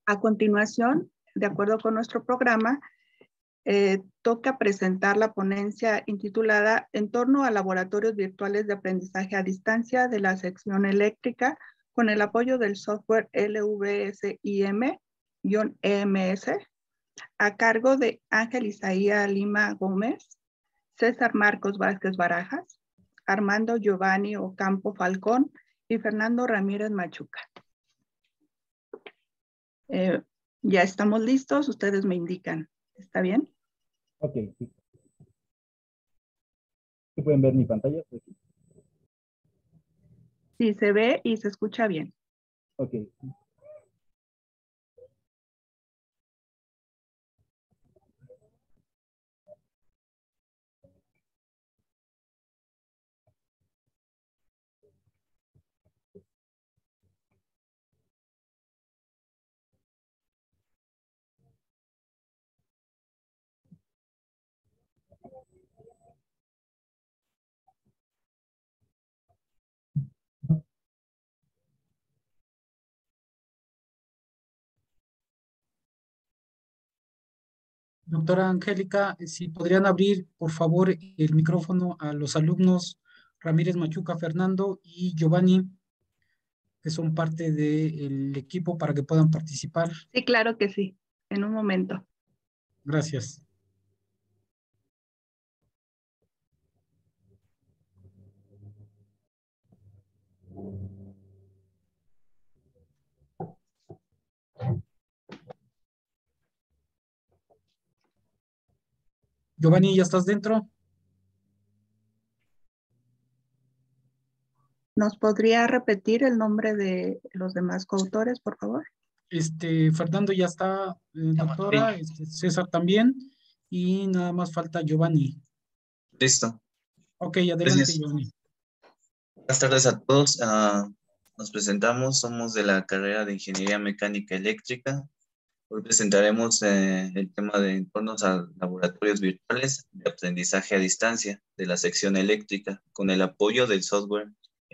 A continuación, de acuerdo con nuestro programa, toca presentar la ponencia intitulada Entorno a laboratorios virtuales de aprendizaje a distancia de la sección eléctrica con el apoyo del software LVSIM-EMS a cargo de Ángel Isaía Lima Gómez, César Marcos Vázquez Barajas, Armando Giovanni Ocampo Falcón y Fernando Ramírez Machuca. Ya estamos listos, ustedes me indican. ¿Está bien? Ok, sí. ¿Sí pueden ver mi pantalla? Sí, se ve y se escucha bien. Ok. Doctora Angélica, si podrían abrir, por favor, el micrófono a los alumnos Ramírez Machuca, Fernando y Giovanni, que son parte del equipo para que puedan participar. Sí, claro que sí. En un momento. Gracias. Giovanni, ¿ya estás dentro? ¿Nos podría repetir el nombre de los demás coautores, por favor? Fernando ya está, doctora, César también, y nada más falta Giovanni. Listo. Ok, adelante, Gracias. Giovanni. Buenas tardes a todos. Nos presentamos, somos de la carrera de Ingeniería Mecánica Eléctrica. Hoy presentaremos el tema de entornos a laboratorios virtuales de aprendizaje a distancia de la sección eléctrica con el apoyo del software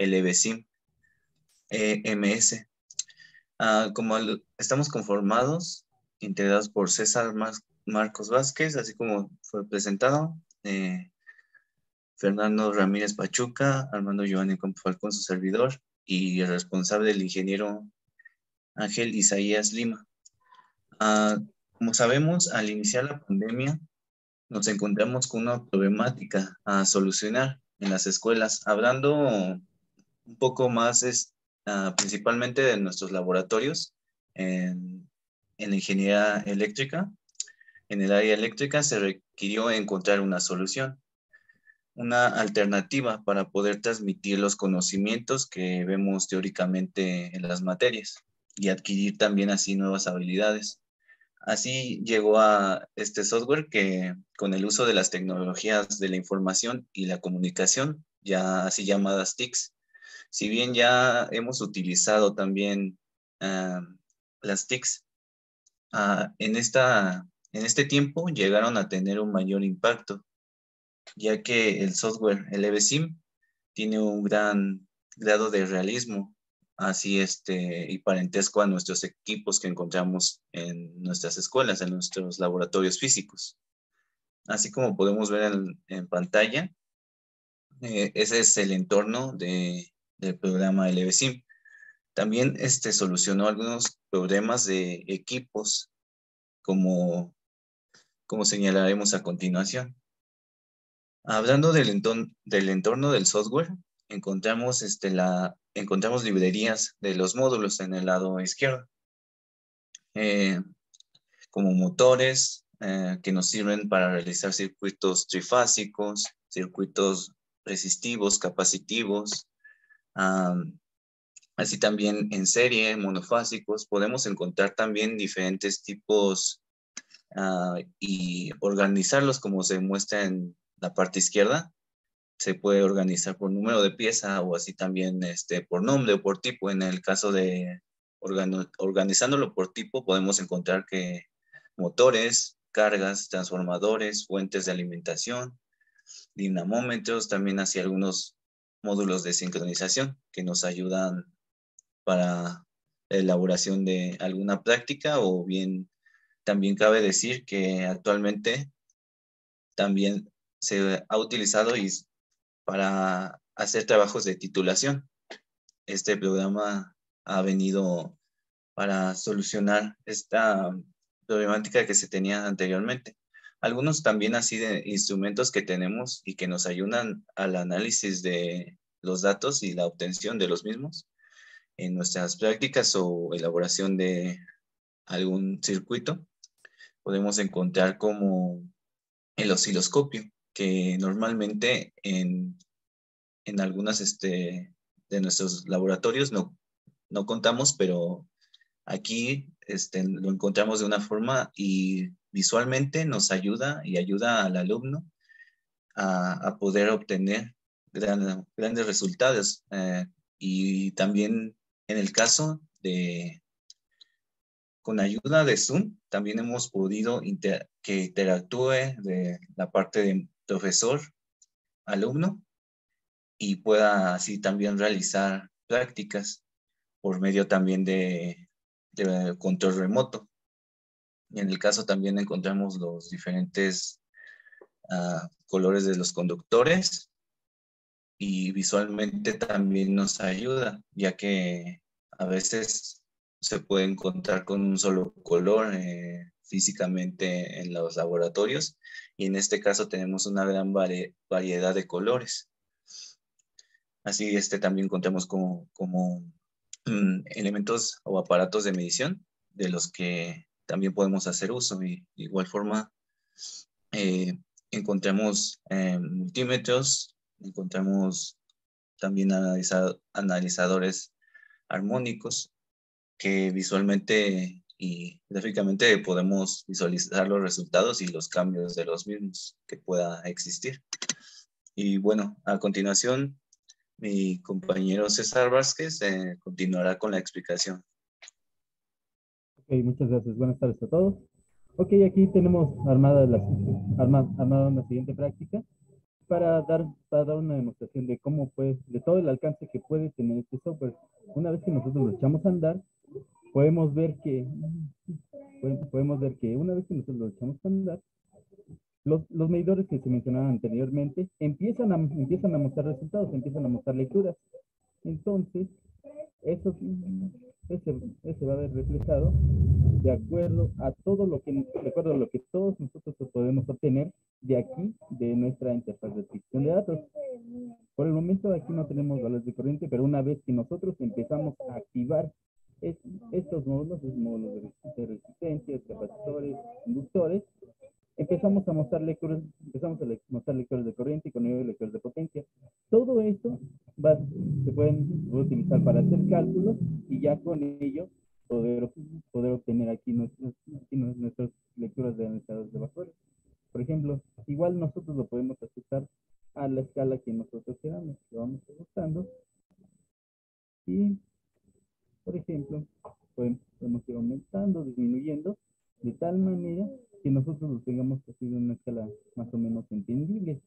LVSIM-EMS. Estamos conformados, integrados por César Marcos Vázquez, así como fue presentado, Fernando Ramírez Pachuca, Armando Giovanni Falcón, su servidor, y el responsable, el ingeniero Ángel Isaías Lima. Como sabemos, al iniciar la pandemia, nos encontramos con una problemática a solucionar en las escuelas, hablando un poco más principalmente de nuestros laboratorios en la ingeniería eléctrica. En el área eléctrica se requirió encontrar una solución, una alternativa para poder transmitir los conocimientos que vemos teóricamente en las materias y adquirir también así nuevas habilidades. Así llegó a este software que con el uso de las tecnologías de la información y la comunicación, ya así llamadas TICs, si bien ya hemos utilizado también las TICs, en este tiempo llegaron a tener un mayor impacto, ya que el software LVSIM tiene un gran grado de realismo, así y parentesco a nuestros equipos que encontramos en nuestras escuelas, en nuestros laboratorios físicos. Así como podemos ver en pantalla, ese es el entorno del programa LVSIM. También solucionó algunos problemas de equipos, como señalaremos a continuación. Hablando del entorno del software, encontramos, encontramos librerías de los módulos en el lado izquierdo, como motores que nos sirven para realizar circuitos trifásicos, circuitos resistivos, capacitivos, así también en serie, monofásicos. Podemos encontrar también diferentes tipos y organizarlos como se muestra en la parte izquierda. Se puede organizar por número de pieza o así también por nombre o por tipo. En el caso de organizándolo por tipo, podemos encontrar que motores, cargas, transformadores, fuentes de alimentación, dinamómetros, también así algunos módulos de sincronización que nos ayudan para elaboración de alguna práctica, o bien también cabe decir que actualmente también se ha utilizado para hacer trabajos de titulación. Este programa ha venido para solucionar esta problemática que se tenía anteriormente. Algunos también así de instrumentos que tenemos y que nos ayudan al análisis de los datos y la obtención de los mismos en nuestras prácticas o elaboración de algún circuito. Podemos encontrar como el osciloscopio, que normalmente en algunas de nuestros laboratorios no contamos, pero aquí lo encontramos de una forma y visualmente nos ayuda y ayuda al alumno a poder obtener grandes resultados. Y también en el caso con ayuda de Zoom, también hemos podido que interactúe de la parte de profesor-alumno y pueda así también realizar prácticas por medio también de control remoto. Y en el caso también encontramos los diferentes colores de los conductores, y visualmente también nos ayuda, ya que a veces se puede encontrar con un solo color físicamente en los laboratorios, y en este caso tenemos una gran variedad de colores. Así también contamos como elementos o aparatos de medición de los que también podemos hacer uso, y de igual forma encontramos multímetros, encontramos también analizadores armónicos que visualmente y gráficamente podemos visualizar los resultados y los cambios de los mismos que pueda existir. Y bueno, a continuación, mi compañero César Vázquez continuará con la explicación. Ok, muchas gracias. Buenas tardes a todos. Ok, aquí tenemos armada una siguiente práctica para dar una demostración de cómo de todo el alcance que puede tener este software. Una vez que nosotros lo echamos a andar, podemos ver que una vez que nosotros lo echamos a andar, los medidores que se mencionaban anteriormente empiezan a mostrar resultados, empiezan a mostrar lecturas. Entonces, ese va a ver reflejado de acuerdo a lo que todos nosotros podemos obtener de aquí, de nuestra interfaz de adquisición de datos. Por el momento aquí no tenemos valores de corriente, pero una vez que nosotros empezamos a activar estos módulos, de resistencias, capacitores, inductores, empezamos a mostrar lectores de corriente y con ello lectores de potencia. Todo eso se puede utilizar para hacer cálculos y ya con ello poder obtener aquí nuestras lecturas de analizadores de vapores. Por ejemplo, igual nosotros lo podemos ajustar a la escala que nosotros queramos, lo vamos ajustando y, por ejemplo, podemos ir aumentando, disminuyendo, de tal manera que nosotros lo tengamos así en una escala más o menos entendible.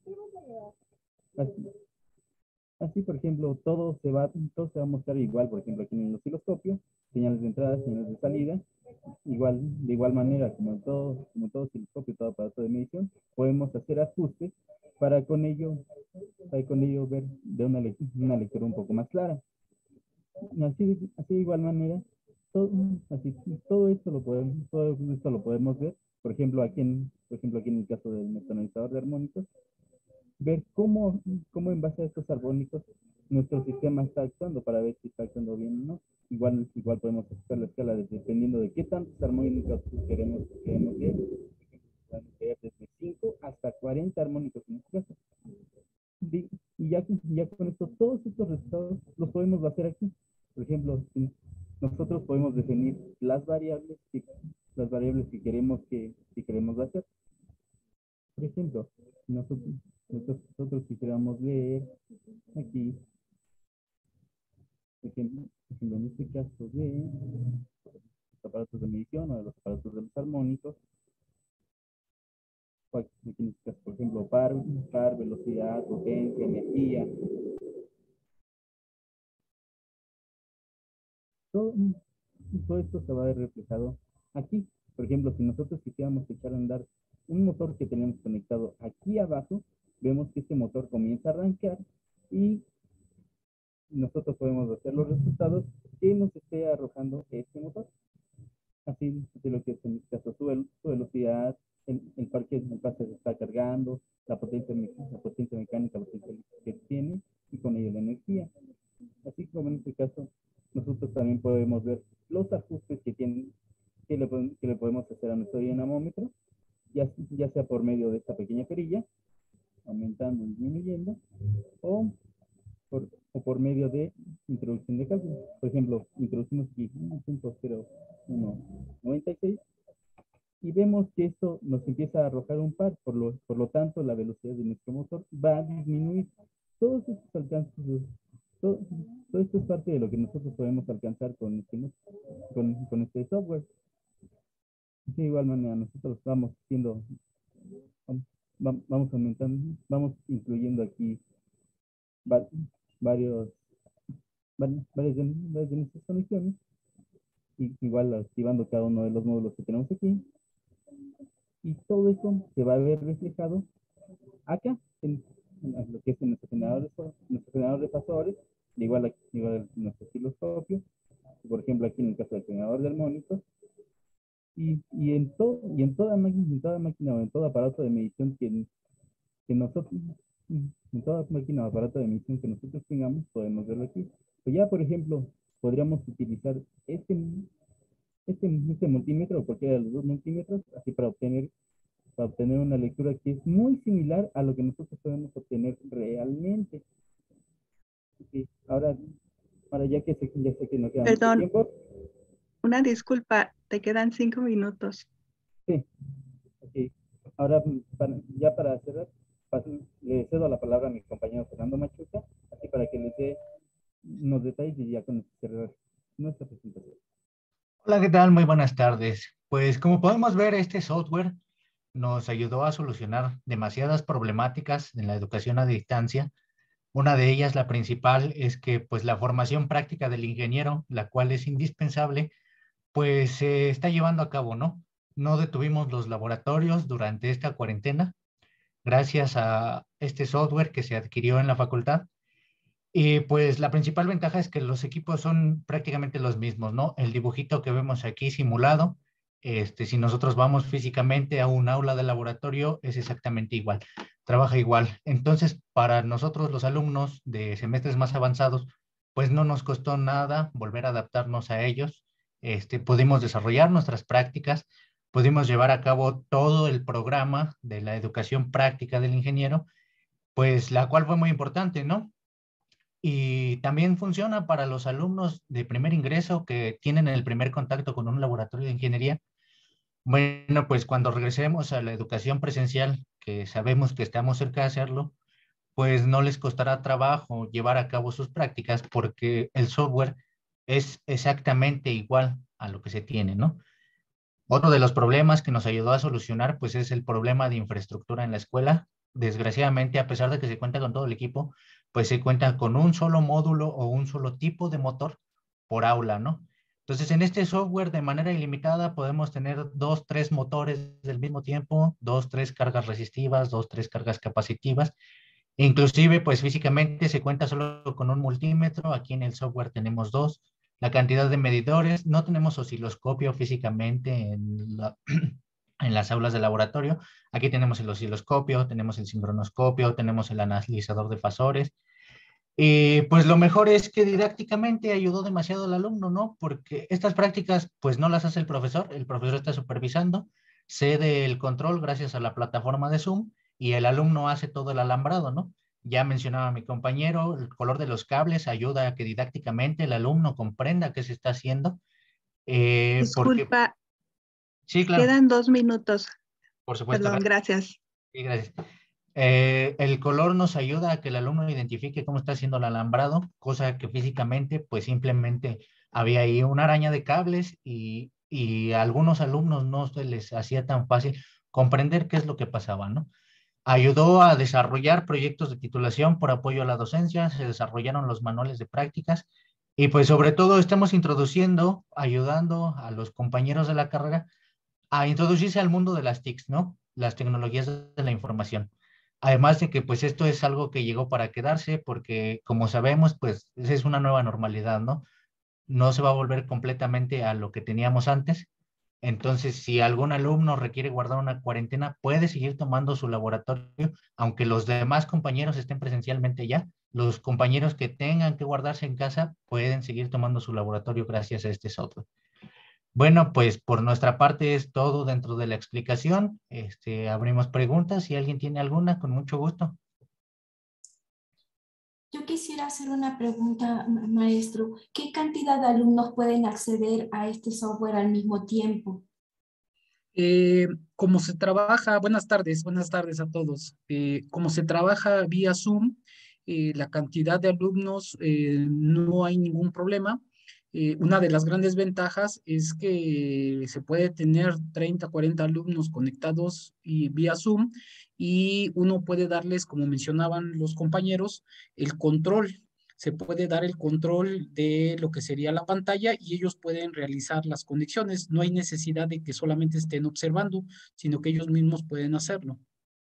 Así, por ejemplo, todo se va a mostrar igual. Por ejemplo, aquí en el osciloscopio, señales de entrada, señales de salida, de igual manera, como todo osciloscopio, todo aparato de medición, podemos hacer ajustes para con ello ver de una lectura un poco más clara. Así de igual manera, todo esto lo podemos ver. Por ejemplo, aquí en el caso del analizador de armónicos, ver cómo en base a estos armónicos nuestro sistema está actuando, para ver si está actuando bien o no. Igual podemos ajustar la escala dependiendo de qué tantos armónicos queremos ver. Desde 5 hasta 40 armónicos en este caso. Y ya con esto, todos estos resultados los podemos hacer aquí. Por ejemplo, nosotros podemos definir las variables que queremos hacer. Por ejemplo, nosotros quisiéramos ver aquí, por ejemplo, en este caso de los aparatos de medición o de los aparatos de los armónicos, aquí en este caso, por ejemplo, par, velocidad, potencia, energía. todo esto se va a ver reflejado aquí. Por ejemplo, si nosotros quisiéramos echar a andar un motor que tenemos conectado aquí abajo, vemos que este motor comienza a arrancar y nosotros podemos hacer los resultados que nos esté arrojando este motor. Así de lo que es en este caso su velocidad, el parque se está cargando, la potencia mecánica, la potencia que tiene y con ello la energía. Así como en este caso, nosotros también podemos ver los ajustes que le podemos hacer a nuestro dinamómetro, ya sea por medio de esta pequeña perilla, aumentando y disminuyendo, o por medio de introducción de cálculo. Por ejemplo, introducimos aquí 1.0196 y vemos que esto nos empieza a arrojar un par, por lo tanto la velocidad de nuestro motor va a disminuir. Todos estos alcances, todo esto es parte de lo que nosotros podemos alcanzar con este software. De igual manera, nosotros vamos aumentando, vamos incluyendo aquí varias de nuestras conexiones, y igual activando cada uno de los módulos que tenemos aquí, y todo eso se va a ver reflejado acá en lo que es en nuestro generador de pasadores, igual en nuestro osciloscopio, por ejemplo aquí en el caso del generador de armónicos, y en toda máquina o en todo aparato de medición que nosotros, en toda máquina o aparato de medición que nosotros tengamos, podemos verlo aquí. Pues ya, por ejemplo, podríamos utilizar este multímetro o cualquiera de los dos multímetros, así para obtener una lectura que es muy similar a lo que nosotros podemos obtener realmente. Okay. Ahora ya sé que no queda mucho tiempo. Una disculpa, te quedan 5 minutos. Sí. Okay. Ahora, para cerrar, le cedo la palabra a mi compañero Fernando Machuca, así para que les dé unos detalles y ya con cerrar nuestra presentación. Hola, ¿qué tal? Muy buenas tardes. Pues como podemos ver, este software nos ayudó a solucionar demasiadas problemáticas en la educación a distancia. Una de ellas, la principal, es que pues la formación práctica del ingeniero, la cual es indispensable, pues se está llevando a cabo, ¿no? No detuvimos los laboratorios durante esta cuarentena, gracias a este software que se adquirió en la facultad. Y pues la principal ventaja es que los equipos son prácticamente los mismos, ¿no? El dibujito que vemos aquí simulado, si nosotros vamos físicamente a un aula de laboratorio, es exactamente igual, trabaja igual. Entonces, para nosotros los alumnos de semestres más avanzados, pues no nos costó nada volver a adaptarnos a ellos. Pudimos desarrollar nuestras prácticas, pudimos llevar a cabo todo el programa de la educación práctica del ingeniero, pues la cual fue muy importante, ¿no? Y también funciona para los alumnos de primer ingreso que tienen el primer contacto con un laboratorio de ingeniería. Bueno, pues cuando regresemos a la educación presencial, que sabemos que estamos cerca de hacerlo, pues no les costará trabajo llevar a cabo sus prácticas porque el software es exactamente igual a lo que se tiene, ¿no? Otro de los problemas que nos ayudó a solucionar, pues es el problema de infraestructura en la escuela. Desgraciadamente, a pesar de que se cuenta con todo el equipo, pues se cuenta con un solo módulo o un solo tipo de motor por aula, ¿no? Entonces, en este software de manera ilimitada podemos tener 2, 3 motores del mismo tiempo, 2, 3 cargas resistivas, 2, 3 cargas capacitivas. Inclusive, pues físicamente se cuenta solo con un multímetro. Aquí en el software tenemos 2. La cantidad de medidores, no tenemos osciloscopio físicamente en las aulas de laboratorio. Aquí tenemos el osciloscopio, tenemos el sincronoscopio, tenemos el analizador de fasores. Y pues lo mejor es que didácticamente ayudó demasiado al alumno, ¿no? Porque estas prácticas pues no las hace el profesor está supervisando, cede el control gracias a la plataforma de Zoom y el alumno hace todo el alambrado, ¿no? Ya mencionaba mi compañero, el color de los cables ayuda a que didácticamente el alumno comprenda qué se está haciendo. Disculpa, sí, claro. Quedan 2 minutos. Por supuesto. Perdón, gracias. Sí, gracias. El color nos ayuda a que el alumno identifique cómo está haciendo el alambrado, cosa que físicamente pues simplemente había ahí una araña de cables y a algunos alumnos no se les hacía tan fácil comprender qué es lo que pasaba, ¿no? Ayudó a desarrollar proyectos de titulación por apoyo a la docencia, se desarrollaron los manuales de prácticas Y pues sobre todo estamos introduciendo, ayudando a los compañeros de la carrera a introducirse al mundo de las TICs, ¿no? Las tecnologías de la información. Además de que pues esto es algo que llegó para quedarse porque como sabemos pues es una nueva normalidad, ¿no? No se va a volver completamente a lo que teníamos antes. Entonces, si algún alumno requiere guardar una cuarentena, puede seguir tomando su laboratorio, aunque los demás compañeros estén presencialmente ya. Los compañeros que tengan que guardarse en casa pueden seguir tomando su laboratorio gracias a este software. Bueno, pues por nuestra parte es todo dentro de la explicación. Abrimos preguntas. Si alguien tiene alguna, con mucho gusto. Yo quisiera hacer una pregunta, maestro. ¿Qué cantidad de alumnos pueden acceder a este software al mismo tiempo? Como se trabaja, buenas tardes a todos. Como se trabaja vía Zoom, la cantidad de alumnos no hay ningún problema. Una de las grandes ventajas es que se puede tener 30, 40 alumnos conectados y vía Zoom y uno puede darles, como mencionaban los compañeros, el control. Se puede dar el control de lo que sería la pantalla y ellos pueden realizar las conexiones. No hay necesidad de que solamente estén observando, sino que ellos mismos pueden hacerlo.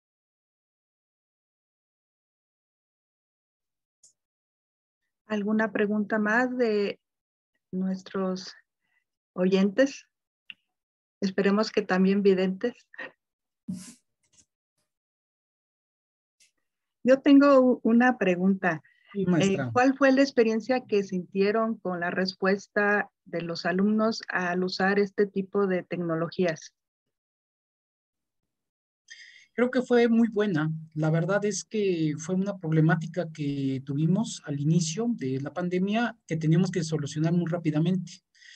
¿Alguna pregunta más de nuestros oyentes? Esperemos que también videntes. Yo tengo una pregunta. Sí, maestra. ¿Cuál fue la experiencia que sintieron con la respuesta de los alumnos al usar este tipo de tecnologías? Creo que fue muy buena. La verdad es que fue una problemática que tuvimos al inicio de la pandemia que teníamos que solucionar muy rápidamente.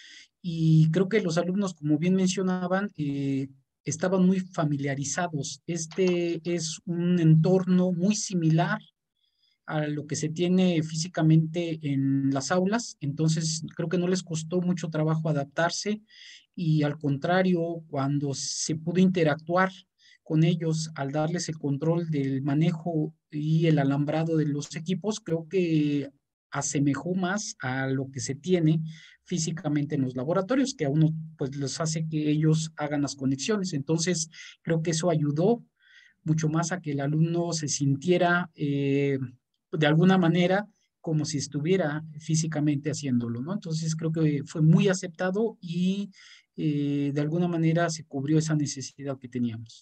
Y creo que los alumnos, como bien mencionaban, estaban muy familiarizados. Este es un entorno muy similar a lo que se tiene físicamente en las aulas, entonces creo que no les costó mucho trabajo adaptarse y al contrario, cuando se pudo interactuar con ellos al darles el control del manejo y el alambrado de los equipos, creo que asemejó más a lo que se tiene físicamente en los laboratorios, que a uno pues les hace que ellos hagan las conexiones. Entonces, creo que eso ayudó mucho más a que el alumno se sintiera de alguna manera como si estuviera físicamente haciéndolo, ¿no? Entonces creo que fue muy aceptado y de alguna manera se cubrió esa necesidad que teníamos.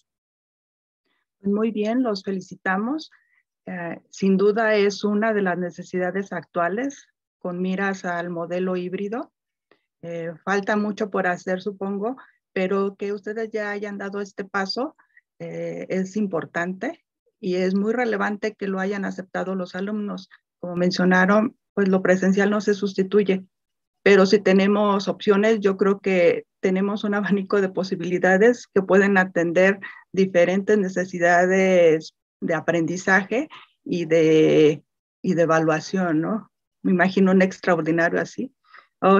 Muy bien, los felicitamos. Sin duda es una de las necesidades actuales con miras al modelo híbrido. Falta mucho por hacer, supongo, pero que ustedes ya hayan dado este paso es importante y es muy relevante que lo hayan aceptado los alumnos. Como mencionaron, pues lo presencial no se sustituye, pero si tenemos opciones, yo creo que tenemos un abanico de posibilidades que pueden atender diferentes necesidades de aprendizaje y de evaluación, ¿no? Me imagino un extraordinario así. Oh.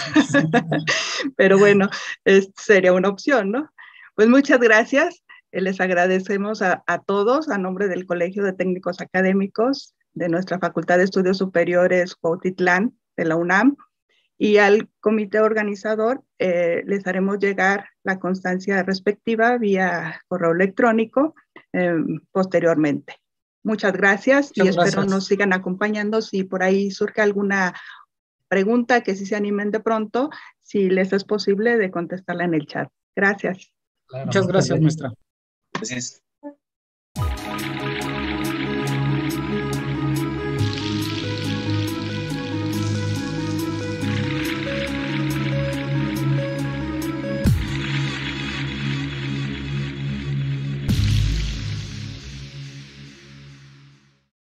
Pero bueno, sería una opción, ¿no? Pues muchas gracias. Les agradecemos a todos a nombre del Colegio de Técnicos Académicos de nuestra Facultad de Estudios Superiores Cuautitlán de la UNAM y al comité organizador les haremos llegar la constancia respectiva vía correo electrónico posteriormente. Muchas gracias y espero nos sigan acompañando si por ahí surge alguna pregunta que si se animen de pronto, si les es posible de contestarla en el chat. Gracias. Claro, muchas gracias, maestra. Gracias.